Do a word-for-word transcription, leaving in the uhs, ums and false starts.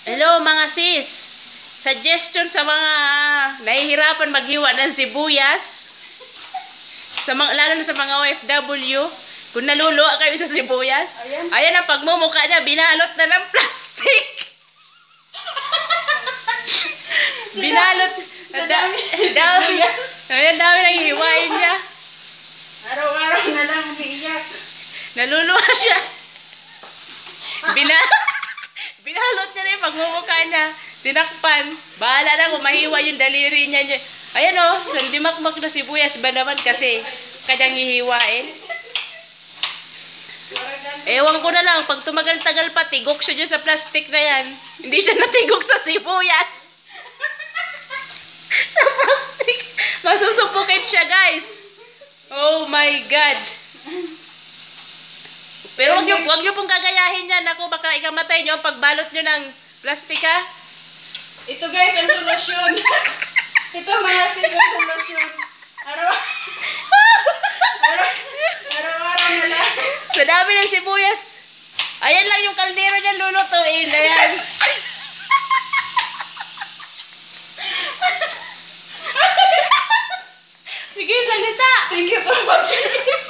Hello mga sis. Suggestion sa mga nahihirapan maghiwa ng sibuyas. Sa mga, lalo na sa mga O F W. Kung naluluwa kayo sa sibuyas. Ayan, ayan ang pagmumukha niya. Binalot na ng plastic. Binalot. Sa dami ng sibuyas. Ayan, dami nang hiwain niya. Araw-araw na lang umiiyak. Naluluwa siya. Binalot. Binalot niya na yung pagmumukha niya. Tinakpan. Bahala na kung mahiwa yung daliri niya. Ayan o, oh, hindi makmak na sibuyas ba naman kasi kanyang hihiwain. Ewan ko na lang, pag tumagal-tagal pa, tigok siya dyan sa plastic na yan. Hindi siya natigok sa sibuyas. Sa plastic. Masusupukit siya, guys. Oh my God. Pero wag nyo, wag nyo pong gagayahin yan. Ako, baka ikamatay nyo ang pagbalot nyo ng plastic, ha? Ito guys, ang solusyon. Ito mga sis, ang solusyon. Araw, araw, araw-araw na lang. Sa dami ng sibuyas. Ayan lang yung kaldero niya lulutuin. Ayan. Sige, salita. Thank you for watching this.